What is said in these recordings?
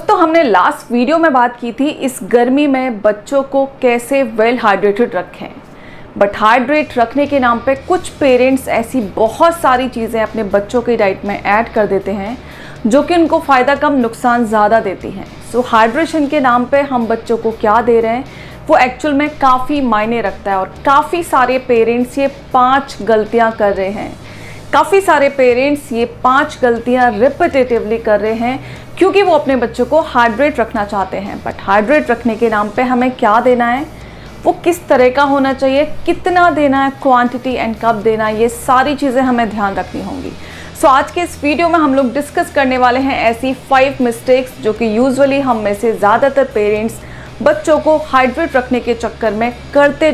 दोस्तों हमने last video में बात की थी इस गर्मी में बच्चों को कैसे वेल हाइड्रेटेड रखें। बट हाइड्रेट रखने के नाम पे कुछ पेरेंट्स ऐसी बहुत सारी चीज़ें अपने बच्चों की डाइट में ऐड कर देते हैं जो कि उनको फ़ायदा कम नुकसान ज़्यादा देती हैं। सो हाइड्रेशन के नाम पे हम बच्चों को क्या दे रहे हैं वो एक्चुअल में काफ़ी मायने रखता है। और काफ़ी सारे पेरेंट्स ये 5 गलतियाँ कर रहे हैं। काफ़ी सारे पेरेंट्स ये 5 गलतियाँ रिपीटेटिवली कर रहे हैं क्योंकि वो अपने बच्चों को हाइड्रेट रखना चाहते हैं। बट हाइड्रेट रखने के नाम पे हमें क्या देना है, वो किस तरह का होना चाहिए, कितना देना है, क्वांटिटी एंड कब देना है, ये सारी चीज़ें हमें ध्यान रखनी होंगी। सो आज के इस वीडियो में हम लोग डिस्कस करने वाले हैं ऐसी 5 मिस्टेक्स जो कि यूजुअली हम में से ज़्यादातर पेरेंट्स बच्चों को हाइड्रेट रखने के चक्कर में करते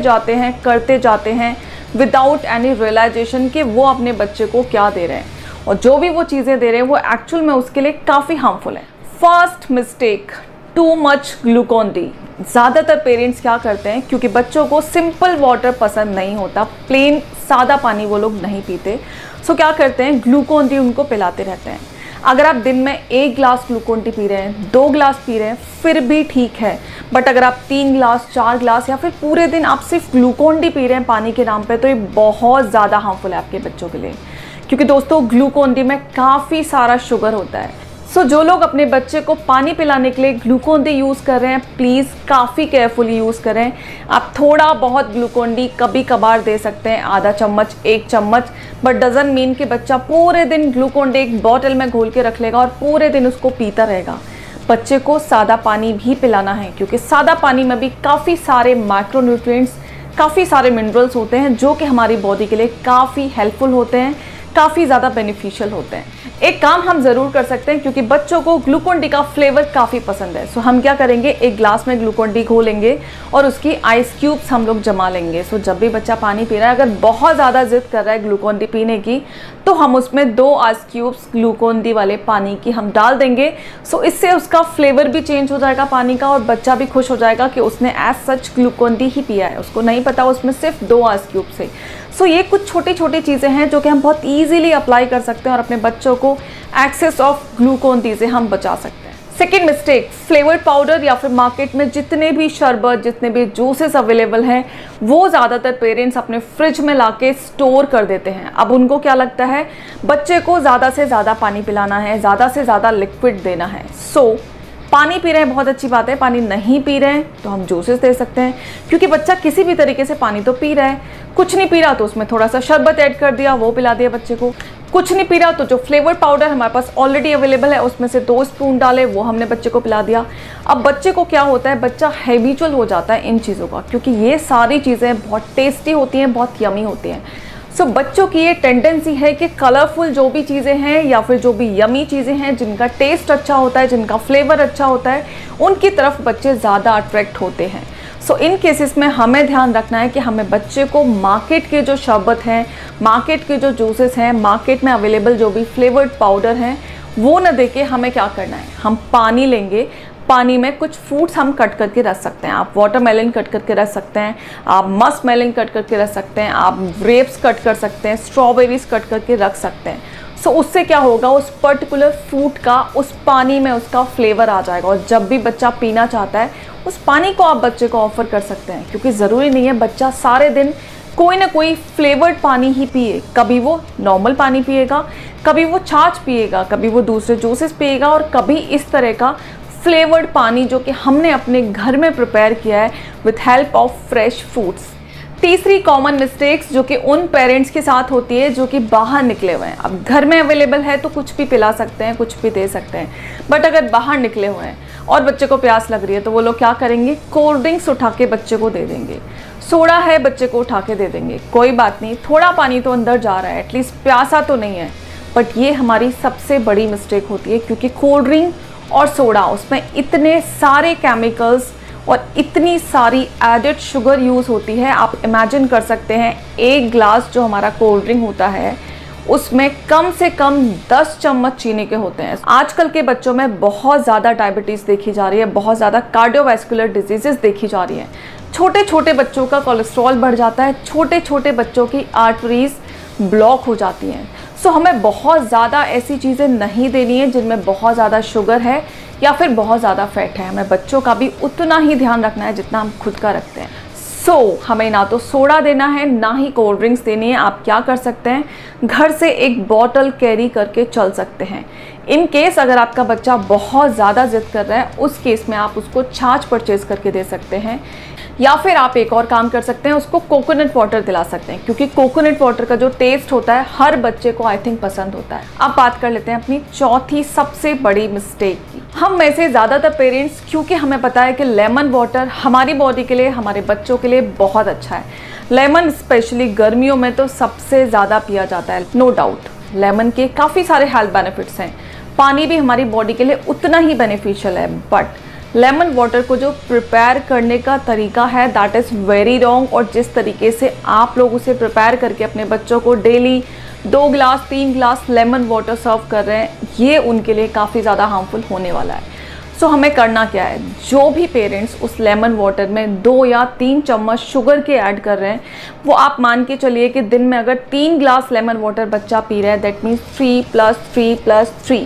जाते हैं विदाउट एनी रियलाइजेशन कि वो अपने बच्चे को क्या दे रहे हैं और जो भी वो चीज़ें दे रहे हैं वो एक्चुअल में उसके लिए काफ़ी हार्मफुल है। First mistake, too much Glucon D. ज़्यादातर पेरेंट्स क्या करते हैं, क्योंकि बच्चों को सिंपल वाटर पसंद नहीं होता, प्लेन सादा पानी वो लोग नहीं पीते, सो क्या करते हैं ग्लूकोन डी उनको पिलाते रहते हैं। अगर आप दिन में 1 गिलास ग्लूकोन डी पी रहे हैं, 2 गिलास पी रहे हैं, फिर भी ठीक है। बट अगर आप 3 गिलास, 4 गिलास या फिर पूरे दिन आप सिर्फ ग्लूकोन डी पी रहे हैं पानी के नाम पे, तो ये बहुत ज़्यादा हार्मफुल है आपके बच्चों के लिए। क्योंकि दोस्तों ग्लूकोन डी में काफ़ी सारा शुगर होता है। सो जो लोग अपने बच्चे को पानी पिलाने के लिए ग्लूकोन डी यूज़ कर रहे हैं, प्लीज़ काफ़ी केयरफुली यूज़ करें। आप थोड़ा बहुत ग्लूकोन डी कभी कभार दे सकते हैं, आधा चम्मच, 1 चम्मच, बट डजंट मीन कि बच्चा पूरे दिन ग्लूकोन डी एक बॉटल में घोल के रख लेगा और पूरे दिन उसको पीता रहेगा। बच्चे को सादा पानी भी पिलाना है, क्योंकि सादा पानी में भी काफ़ी सारे माइक्रोन्यूट्रिएंट्स, काफ़ी सारे मिनरल्स होते हैं जो कि हमारी बॉडी के लिए काफ़ी हेल्पफुल होते हैं, काफ़ी ज़्यादा बेनिफिशियल होते हैं। एक काम हम ज़रूर कर सकते हैं, क्योंकि बच्चों को ग्लूकोन डी का फ्लेवर काफ़ी पसंद है। सो हम क्या करेंगे, 1 गिलास में ग्लूकोन डी घोलेंगे और उसकी आइस क्यूब्स हम लोग जमा लेंगे। सो जब भी बच्चा पानी पी रहा है, अगर बहुत ज़्यादा जिद कर रहा है ग्लूकोन डी पीने की, तो हम उसमें 2 आइस क्यूब्स ग्लूकोन डी वाले पानी की हम डाल देंगे। सो इससे उसका फ्लेवर भी चेंज हो जाएगा पानी का और बच्चा भी खुश हो जाएगा कि उसने एज सच ग्लूकोन डी ही पिया है, उसको नहीं पता उसमें सिर्फ 2 आइस क्यूब से। सो ये कुछ छोटी छोटी चीज़ें हैं जो कि हम बहुत ईजिली अप्लाई कर सकते हैं और अपने बच्चों को एक्सेस ऑफ ग्लूकोन डी से हम बचा सकते हैं। सेकेंड मिस्टेक, फ्लेवर्ड पाउडर या फिर मार्केट में जितने भी शरबत, जितने भी जूसेस अवेलेबल हैं, वो ज़्यादातर पेरेंट्स अपने फ्रिज में लाके स्टोर कर देते हैं। अब उनको क्या लगता है, बच्चे को ज़्यादा से ज़्यादा पानी पिलाना है, ज़्यादा से ज़्यादा लिक्विड देना है। सो पानी पी रहे हैं बहुत अच्छी बात है, पानी नहीं पी रहे हैं तो हम जूसेस दे सकते हैं, क्योंकि बच्चा किसी भी तरीके से पानी तो पी रहा है। कुछ नहीं पी रहा तो उसमें थोड़ा सा शरबत ऐड कर दिया, वो पिला दिया बच्चे को। कुछ नहीं पी रहा तो जो फ्लेवर पाउडर हमारे पास ऑलरेडी अवेलेबल है उसमें से 2 स्पून डाले, वो हमने बच्चे को पिला दिया। अब बच्चे को क्या होता है, बच्चा हैबिचुअल हो जाता है इन चीज़ों का, क्योंकि ये सारी चीज़ें बहुत टेस्टी होती हैं, बहुत यमी होती हैं। सो बच्चों की ये टेंडेंसी है कि कलरफुल जो भी चीज़ें हैं या फिर जो भी यमी चीज़ें हैं, जिनका टेस्ट अच्छा होता है, जिनका फ्लेवर अच्छा होता है, उनकी तरफ बच्चे ज़्यादा अट्रैक्ट होते हैं। सो इन केसेस में हमें ध्यान रखना है कि हमें बच्चे को मार्केट के जो शरबत हैं, मार्केट के जो जूसेस हैं, मार्केट में अवेलेबल जो भी फ्लेवर्ड पाउडर हैं, वो न दे के हमें क्या करना है, हम पानी लेंगे। पानी में कुछ फ्रूट्स हम कट करके रख सकते हैं। आप वाटरमेलन कट करके रख सकते हैं, आप मस्क मेलन कट करके रख सकते हैं, आप ग्रेप्स कट कर सकते हैं, स्ट्रॉबेरीज कट करके रख सकते हैं। सो उससे क्या होगा, उस पर्टिकुलर फ्रूट का उस पानी में उसका फ्लेवर आ जाएगा और जब भी बच्चा पीना चाहता है उस पानी को आप बच्चे को ऑफर कर सकते हैं। क्योंकि ज़रूरी नहीं है बच्चा सारे दिन कोई ना कोई फ्लेवर्ड पानी ही पिए। कभी वो नॉर्मल पानी पिएगा, कभी वो छाछ पिएगा, कभी वो दूसरे जूसेस पिएगा और कभी इस तरह का फ्लेवर्ड पानी जो कि हमने अपने घर में प्रिपेयर किया है with help of fresh fruits. तीसरी कॉमन मिस्टेक्स जो कि उन पेरेंट्स के साथ होती है जो कि बाहर निकले हुए हैं। अब घर में अवेलेबल है तो कुछ भी पिला सकते हैं, कुछ भी दे सकते हैं, बट अगर बाहर निकले हुए हैं और बच्चे को प्यास लग रही है तो वो लोग क्या करेंगे, कोल्ड ड्रिंक्स उठा के बच्चे को दे देंगे, सोडा है बच्चे को उठा के दे देंगे। कोई बात नहीं, थोड़ा पानी तो अंदर जा रहा है, एटलीस्ट प्यासा तो नहीं है। बट ये हमारी सबसे बड़ी मिस्टेक होती है, क्योंकि कोल्ड ड्रिंक और सोडा, उसमें इतने सारे केमिकल्स और इतनी सारी एडेड शुगर यूज़ होती है। आप इमेजिन कर सकते हैं 1 गिलास जो हमारा कोल्ड ड्रिंक होता है उसमें कम से कम 10 चम्मच चीनी के होते हैं। आजकल के बच्चों में बहुत ज़्यादा डायबिटीज़ देखी जा रही है, बहुत ज़्यादा कार्डियोवैस्कुलर डिजीज़ेस देखी जा रही हैं। छोटे छोटे बच्चों का कोलेस्ट्रॉल बढ़ जाता है, छोटे छोटे बच्चों की आर्टरीज ब्लॉक हो जाती हैं। सो हमें बहुत ज़्यादा ऐसी चीज़ें नहीं देनी है जिनमें बहुत ज़्यादा शुगर है या फिर बहुत ज़्यादा फैट है, हमें बच्चों का भी उतना ही ध्यान रखना है जितना हम खुद का रखते हैं। हमें ना तो सोडा देना है ना ही कोल्ड ड्रिंक्स देनी है। आप क्या कर सकते हैं, घर से एक बॉटल कैरी करके चल सकते हैं। इन केस अगर आपका बच्चा बहुत ज़्यादा जिद कर रहा है, उस केस में आप उसको छाछ परचेज़ करके दे सकते हैं, या फिर आप एक और काम कर सकते हैं, उसको कोकोनट वाटर दिला सकते हैं, क्योंकि कोकोनट वाटर का जो टेस्ट होता है हर बच्चे को आई थिंक पसंद होता है। अब बात कर लेते हैं अपनी चौथी सबसे बड़ी मिस्टेक की। हम में से ज़्यादातर पेरेंट्स, क्योंकि हमें पता है कि लेमन वाटर हमारी बॉडी के लिए, हमारे बच्चों के लिए बहुत अच्छा है। लेमन स्पेशली गर्मियों में तो सबसे ज़्यादा पिया जाता है। नो डाउट लेमन के काफ़ी सारे हेल्थ बेनिफिट्स हैं, पानी भी हमारी बॉडी के लिए उतना ही बेनिफिशियल है, बट लेमन वाटर को जो प्रिपेयर करने का तरीका है दैट इज़ वेरी रॉन्ग। और जिस तरीके से आप लोग उसे प्रिपेयर करके अपने बच्चों को डेली 2 गिलास 3 गिलास लेमन वाटर सर्व कर रहे हैं, ये उनके लिए काफ़ी ज़्यादा हार्मफुल होने वाला है। हमें करना क्या है, जो भी पेरेंट्स उस लेमन वाटर में 2 या 3 चम्मच शुगर के ऐड कर रहे हैं, वो आप मान के चलिए कि दिन में अगर 3 गिलास लेमन वाटर बच्चा पी रहा है, that means 3 + 3 + 3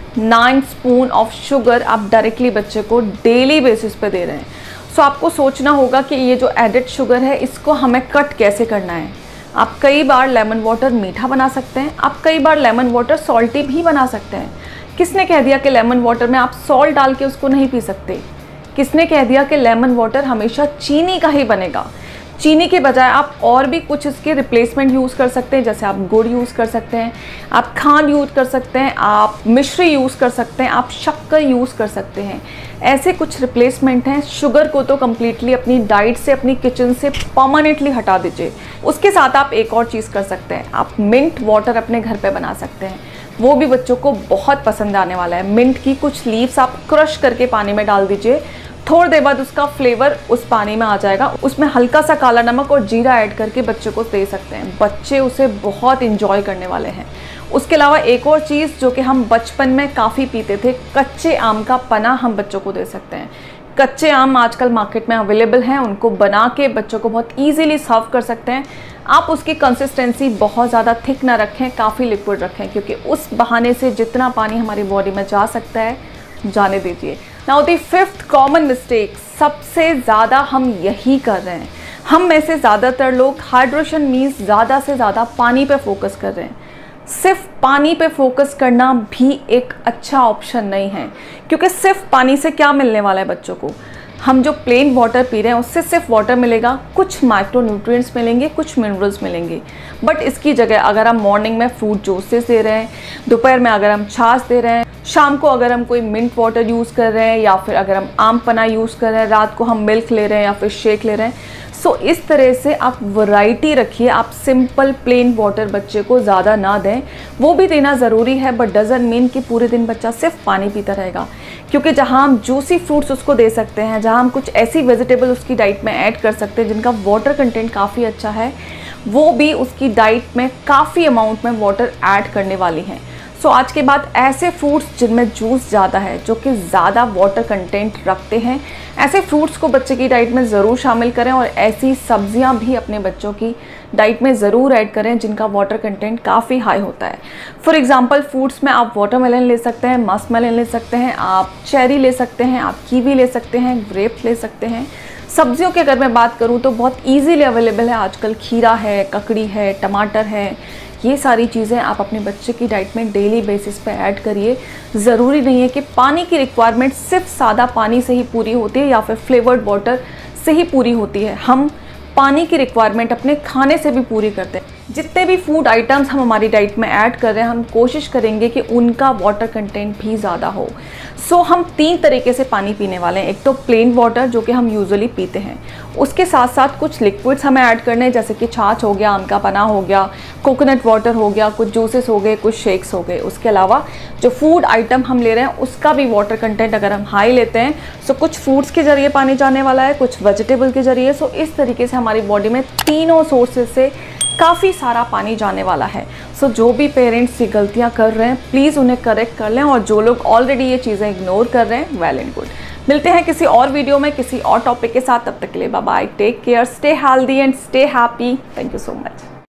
9 spoon of sugar आप डायरेक्टली बच्चे को डेली बेसिस पे दे रहे हैं। आपको सोचना होगा कि ये जो एडिड शुगर है इसको हमें कट कैसे करना है। आप कई बार लेमन वाटर मीठा बना सकते हैं, आप कई बार लेमन वाटर सॉल्टी भी बना सकते हैं। किसने कह दिया कि लेमन वाटर में आप सॉल्ट डाल के उसको नहीं पी सकते? किसने कह दिया कि लेमन वाटर हमेशा चीनी का ही बनेगा? चीनी के बजाय आप और भी कुछ इसके रिप्लेसमेंट यूज़ कर सकते हैं, जैसे आप गुड़ यूज़ कर सकते हैं, आप खांड यूज़ कर सकते हैं, आप मिश्री यूज़ कर सकते हैं, आप शक्कर यूज़ कर सकते हैं। ऐसे कुछ रिप्लेसमेंट हैं। शुगर को तो कम्प्लीटली अपनी डाइट से, अपनी किचन से परमानेंटली हटा दीजिए। उसके साथ आप एक और चीज़ कर सकते हैं, आप मिंट वाटर अपने घर पे बना सकते हैं। वो भी बच्चों को बहुत पसंद आने वाला है। मिंट की कुछ लीव्स आप क्रश करके पानी में डाल दीजिए, थोड़ी देर बाद उसका फ्लेवर उस पानी में आ जाएगा, उसमें हल्का सा काला नमक और जीरा ऐड करके बच्चे को दे सकते हैं। बच्चे उसे बहुत इंजॉय करने वाले हैं। उसके अलावा एक और चीज़ जो कि हम बचपन में काफ़ी पीते थे, कच्चे आम का पना हम बच्चों को दे सकते हैं। कच्चे आम आजकल मार्केट में अवेलेबल हैं, उनको बना के बच्चों को बहुत ईजीली सर्व कर सकते हैं। आप उसकी कंसिस्टेंसी बहुत ज़्यादा थिक ना रखें, काफ़ी लिक्विड रखें, क्योंकि उस बहाने से जितना पानी हमारी बॉडी में जा सकता है जाने दीजिए। Now the 5th common mistake, सबसे ज़्यादा हम यही कर रहे हैं। हम में से ज़्यादातर लोग हाइड्रेशन मीन्स ज़्यादा से ज़्यादा पानी पे फोकस कर रहे हैं। सिर्फ पानी पे फोकस करना भी एक अच्छा ऑप्शन नहीं है, क्योंकि सिर्फ पानी से क्या मिलने वाला है बच्चों को? हम जो प्लेन वाटर पी रहे हैं उससे सिर्फ वाटर मिलेगा, कुछ माइक्रो न्यूट्रिएंट्स मिलेंगे, कुछ मिनरल्स मिलेंगे। बट इसकी जगह अगर हम मॉर्निंग में फ्रूट जूसेस दे रहे हैं, दोपहर में अगर हम छाछ दे रहे हैं, शाम को अगर हम कोई मिंट वाटर यूज़ कर रहे हैं, या फिर अगर हम आम पना यूज़ कर रहे हैं, रात को हम मिल्क ले रहे हैं या फिर शेक ले रहे हैं, इस तरह से आप वैरायटी रखिए। आप सिंपल प्लेन वाटर बच्चे को ज़्यादा ना दें, वो भी देना ज़रूरी है, बट डजंट मीन कि पूरे दिन बच्चा सिर्फ पानी पीता रहेगा। क्योंकि जहाँ हम जूसी फ्रूट्स उसको दे सकते हैं, जहाँ हम कुछ ऐसी वेजिटेबल उसकी डाइट में ऐड कर सकते हैं जिनका वाटर कंटेंट काफ़ी अच्छा है, वो भी उसकी डाइट में काफ़ी अमाउंट में वाटर ऐड करने वाली हैं। आज के बाद ऐसे फ्रूट्स जिनमें जूस ज़्यादा है, जो कि ज़्यादा वाटर कंटेंट रखते हैं, ऐसे फ्रूट्स को बच्चे की डाइट में ज़रूर शामिल करें। और ऐसी सब्जियां भी अपने बच्चों की डाइट में ज़रूर ऐड करें जिनका वाटर कंटेंट काफ़ी हाई होता है। फॉर एग्जांपल फ्रूट्स में आप वाटरमेलन ले सकते हैं, मस्कमेलन ले सकते हैं, आप चेरी ले सकते हैं, आप कीवी ले सकते हैं, ग्रेप्स ले सकते हैं। सब्जियों की अगर मैं बात करूँ तो बहुत ईजीली अवेलेबल है आजकल, खीरा है, ककड़ी है, टमाटर है। ये सारी चीज़ें आप अपने बच्चे की डाइट में डेली बेसिस पे ऐड करिए। ज़रूरी नहीं है कि पानी की रिक्वायरमेंट सिर्फ सादा पानी से ही पूरी होती है या फिर फ्लेवर्ड वाटर से ही पूरी होती है। हम पानी की रिक्वायरमेंट अपने खाने से भी पूरी करते हैं। जितने भी फूड आइटम्स हम हमारी डाइट में ऐड कर रहे हैं, हम कोशिश करेंगे कि उनका वाटर कंटेंट भी ज़्यादा हो। हम 3 तरीके से पानी पीने वाले हैं। एक तो प्लेन वाटर जो कि हम यूजुअली पीते हैं, उसके साथ साथ कुछ लिक्विड्स हमें ऐड करने हैं, जैसे कि छाछ हो गया, आम का पना हो गया, कोकोनट वाटर हो गया, कुछ जूसेस हो गए, कुछ शेक्स हो गए। उसके अलावा जो फूड आइटम हम ले रहे हैं उसका भी वाटर कंटेंट अगर हम हाई लेते हैं, कुछ फ्रूट्स के ज़रिए पानी जाने वाला है, कुछ वेजिटेबल के ज़रिए। इस तरीके से हमारी बॉडी में तीनों सोर्सेज से काफ़ी सारा पानी जाने वाला है। जो भी पेरेंट्स ये गलतियां कर रहे हैं प्लीज़ उन्हें करेक्ट कर लें, और जो लोग ऑलरेडी ये चीज़ें इग्नोर कर रहे हैं, वेल एंड गुड। मिलते हैं किसी और वीडियो में किसी और टॉपिक के साथ। तब तक के लिए bye bye, take care, stay healthy and stay happy. Thank you so much.